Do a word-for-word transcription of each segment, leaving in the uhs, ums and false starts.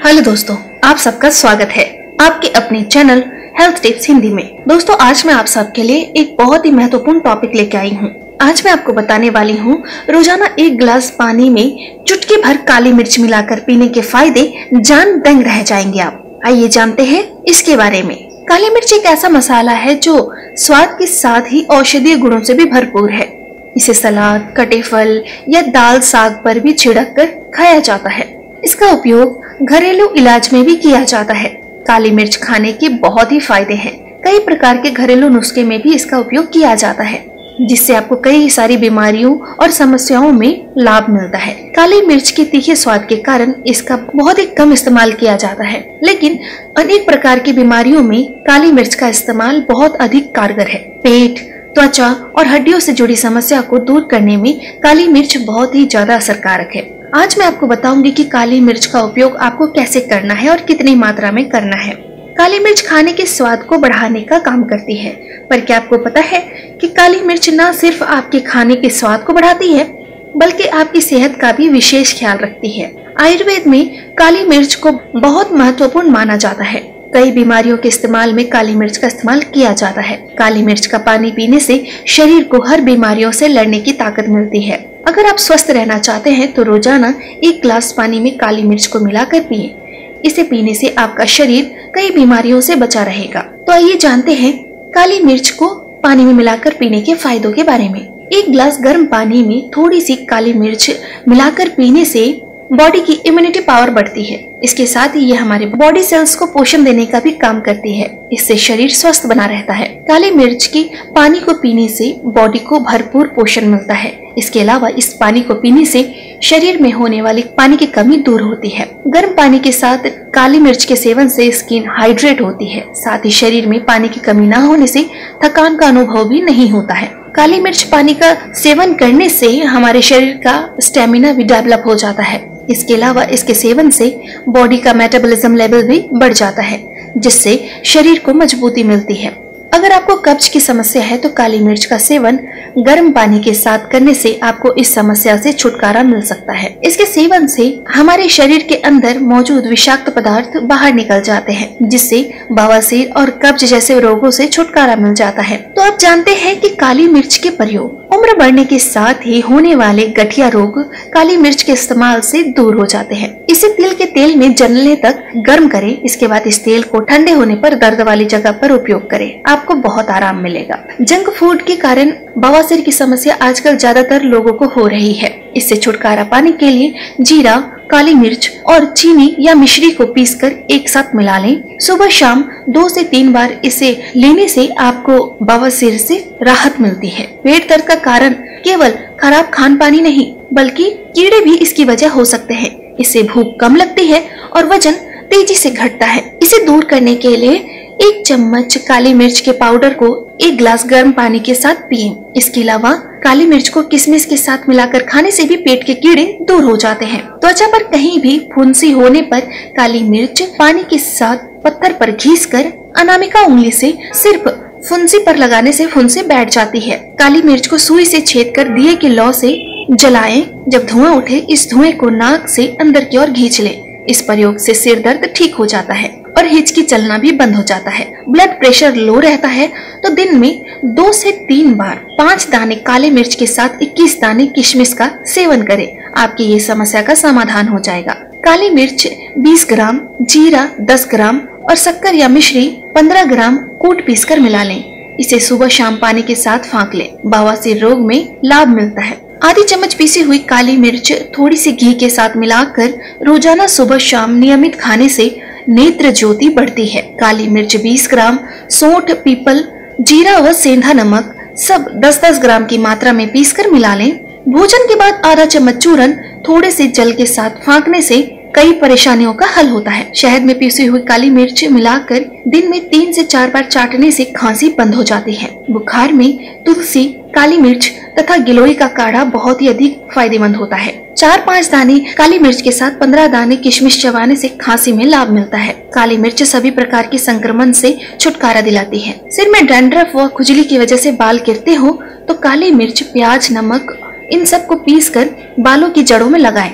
Hello दोस्तों, आप सबका स्वागत है आपके अपने चैनल हेल्थ टिप्स हिंदी में। दोस्तों, आज मैं आप सबके लिए एक बहुत ही महत्वपूर्ण टॉपिक लेके आई हूँ। आज मैं आपको बताने वाली हूँ रोजाना एक गिलास पानी में चुटकी भर काली मिर्च मिलाकर पीने के फायदे, जान दंग रह जाएंगे आप। आइए जानते हैं इसके बारे में। काली मिर्च एक ऐसा मसाला है जो स्वाद के साथ ही औषधीय गुणों से भी भरपूर है। इसे सलाद, कटे फल या दाल साग पर भी छिड़क कर खाया जाता है। इसका उपयोग घरेलू इलाज में भी किया जाता है। काली मिर्च खाने के बहुत ही फायदे हैं। कई प्रकार के घरेलू नुस्खे में भी इसका उपयोग किया जाता है, जिससे आपको कई सारी बीमारियों और समस्याओं में लाभ मिलता है। काली मिर्च के तीखे स्वाद के कारण इसका बहुत ही कम इस्तेमाल किया जाता है, लेकिन अनेक प्रकार की बीमारियों में काली मिर्च का इस्तेमाल बहुत अधिक कारगर है। पेट, त्वचा और हड्डियों से जुड़ी समस्या को दूर करने में काली मिर्च बहुत ही ज्यादा असरकारक है। आज मैं आपको बताऊंगी कि काली मिर्च का उपयोग आपको कैसे करना है और कितनी मात्रा में करना है। काली मिर्च खाने के स्वाद को बढ़ाने का काम करती है, पर क्या आपको पता है कि काली मिर्च न सिर्फ आपके खाने के स्वाद को बढ़ाती है, बल्कि आपकी सेहत का भी विशेष ख्याल रखती है। आयुर्वेद में काली मिर्च को बहुत महत्वपूर्ण माना जाता है। कई बीमारियों के इस्तेमाल में काली मिर्च का इस्तेमाल किया जाता है। काली मिर्च का पानी पीने से शरीर को हर बीमारियों से लड़ने की ताकत मिलती है। अगर आप स्वस्थ रहना चाहते हैं तो रोजाना एक गिलास पानी में काली मिर्च को मिलाकर पिएं। इसे पीने से आपका शरीर कई बीमारियों से बचा रहेगा। तो आइए जानते हैं काली मिर्च को पानी में मिलाकर पीने के फायदों के बारे में। एक गिलास गर्म पानी में थोड़ी सी काली मिर्च मिलाकर पीने से बॉडी की इम्यूनिटी पावर बढ़ती है। इसके साथ ही ये हमारे बॉडी सेल्स को पोषण देने का भी काम करती है। इससे शरीर स्वस्थ बना रहता है। काली मिर्च के पानी को पीने से बॉडी को भरपूर पोषण मिलता है। इसके अलावा इस पानी को पीने से शरीर में होने वाली पानी की कमी दूर होती है। गर्म पानी के साथ काली मिर्च के सेवन से स्किन हाइड्रेट होती है। साथ ही शरीर में पानी की कमी न होने से थकान का अनुभव भी नहीं होता है। काली मिर्च पानी का सेवन करने से हमारे शरीर का स्टेमिना भी डेवलप हो जाता है। इसके अलावा इसके सेवन से बॉडी का मेटाबॉलिज्म लेवल भी बढ़ जाता है, जिससे शरीर को मजबूती मिलती है। अगर आपको कब्ज की समस्या है तो काली मिर्च का सेवन गर्म पानी के साथ करने से आपको इस समस्या से छुटकारा मिल सकता है। इसके सेवन से हमारे शरीर के अंदर मौजूद विषाक्त पदार्थ बाहर निकल जाते हैं, जिससे बवासीर और कब्ज जैसे रोगों से छुटकारा मिल जाता है। तो आप जानते हैं कि काली मिर्च के प्रयोग उम्र बढ़ने के साथ ही होने वाले गठिया रोग काली मिर्च के इस्तेमाल से दूर हो जाते हैं। इसे तिल के तेल में जलने तक गर्म करें। इसके बाद इस तेल को ठंडे होने पर दर्द वाली जगह पर उपयोग करें। आपको बहुत आराम मिलेगा। जंक फूड के कारण बवासीर की समस्या आजकल ज्यादातर लोगों को हो रही है। इससे छुटकारा पाने के लिए जीरा, काली मिर्च और चीनी या मिश्री को पीसकर एक साथ मिला लें। सुबह शाम दो से तीन बार इसे लेने से आपको बवासीर से राहत मिलती है। पेट दर्द का कारण केवल खराब खान पानी नहीं, बल्कि कीड़े भी इसकी वजह हो सकते हैं। इससे भूख कम लगती है और वजन तेजी से घटता है। इसे दूर करने के लिए एक चम्मच काली मिर्च के पाउडर को एक गिलास गर्म पानी के साथ पिएं। इसके अलावा काली मिर्च को किशमिश के साथ मिलाकर खाने से भी पेट के कीड़े दूर हो जाते हैं। त्वचा पर कहीं भी फुंसी होने पर काली मिर्च पानी के साथ पत्थर पर घिसकर अनामिका उंगली से सिर्फ फुंसी पर लगाने से फुंसी बैठ जाती है। काली मिर्च को सुई से छेदकर दिए की लौ से जलाएं। जब धुआं उठे, इस धुएं को नाक से अंदर की ओर खींच लें। इस प्रयोग से सिर दर्द ठीक हो जाता है और हिचकी चलना भी बंद हो जाता है। ब्लड प्रेशर लो रहता है तो दिन में दो से तीन बार पाँच दाने काले मिर्च के साथ इक्कीस दाने किशमिश का सेवन करें। आपकी ये समस्या का समाधान हो जाएगा। काली मिर्च बीस ग्राम, जीरा दस ग्राम और शक्कर या मिश्री पंद्रह ग्राम कूट पीस कर मिला लें। इसे सुबह शाम पानी के साथ फाँक लें। बवासीर रोग में लाभ मिलता है। आधी चम्मच पीसी हुई काली मिर्च थोड़ी सी घी के साथ मिलाकर रोजाना सुबह शाम नियमित खाने से नेत्र ज्योति बढ़ती है। काली मिर्च बीस ग्राम, सौंठ, पीपल, जीरा व सेंधा नमक सब दस दस ग्राम की मात्रा में पीसकर मिला लें। भोजन के बाद आधा चम्मच चूरन थोड़े से जल के साथ फाँकने से कई परेशानियों का हल होता है। शहद में पीसी हुई काली मिर्च मिलाकर दिन में तीन से चार बार चाटने से खांसी बंद हो जाती है। बुखार में तुलसी, काली मिर्च तथा गिलोय का काढ़ा बहुत ही अधिक फायदेमंद होता है। चार पाँच दाने काली मिर्च के साथ पंद्रह दाने किशमिश चबाने से खांसी में लाभ मिलता है। काली मिर्च सभी प्रकार के संक्रमण से छुटकारा दिलाती है। सिर में डैंड्रफ व खुजली की वजह से बाल गिरते हो तो काली मिर्च, प्याज, नमक इन सब को पीस कर बालों की जड़ों में लगाएं।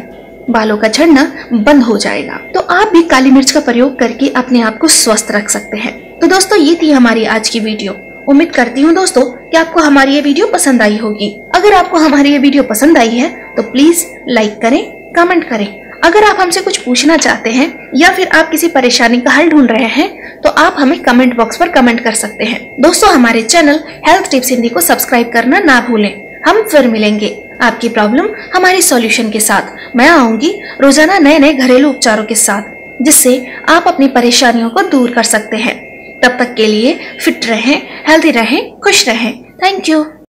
बालों का झड़ना बंद हो जाएगा। तो आप भी काली मिर्च का प्रयोग करके अपने आप को स्वस्थ रख सकते हैं। तो दोस्तों ये थी हमारी आज की वीडियो। उम्मीद करती हूँ दोस्तों कि आपको हमारी ये वीडियो पसंद आई होगी। अगर आपको हमारी ये वीडियो पसंद आई है तो प्लीज लाइक करें, कमेंट करें। अगर आप हमसे कुछ पूछना चाहते हैं या फिर आप किसी परेशानी का हल ढूंढ रहे हैं तो आप हमें कमेंट बॉक्स पर कमेंट कर सकते हैं। दोस्तों हमारे चैनल हेल्थ टिप्स हिंदी को सब्सक्राइब करना ना भूलें। हम फिर मिलेंगे आपकी प्रॉब्लम हमारे सॉल्यूशन के साथ। मैं आऊंगी रोजाना नए नए घरेलू उपचारों के साथ, जिससे आप अपनी परेशानियों को दूर कर सकते हैं। तब तक के लिए फिट रहें, हेल्दी रहें, खुश रहें। Thank you.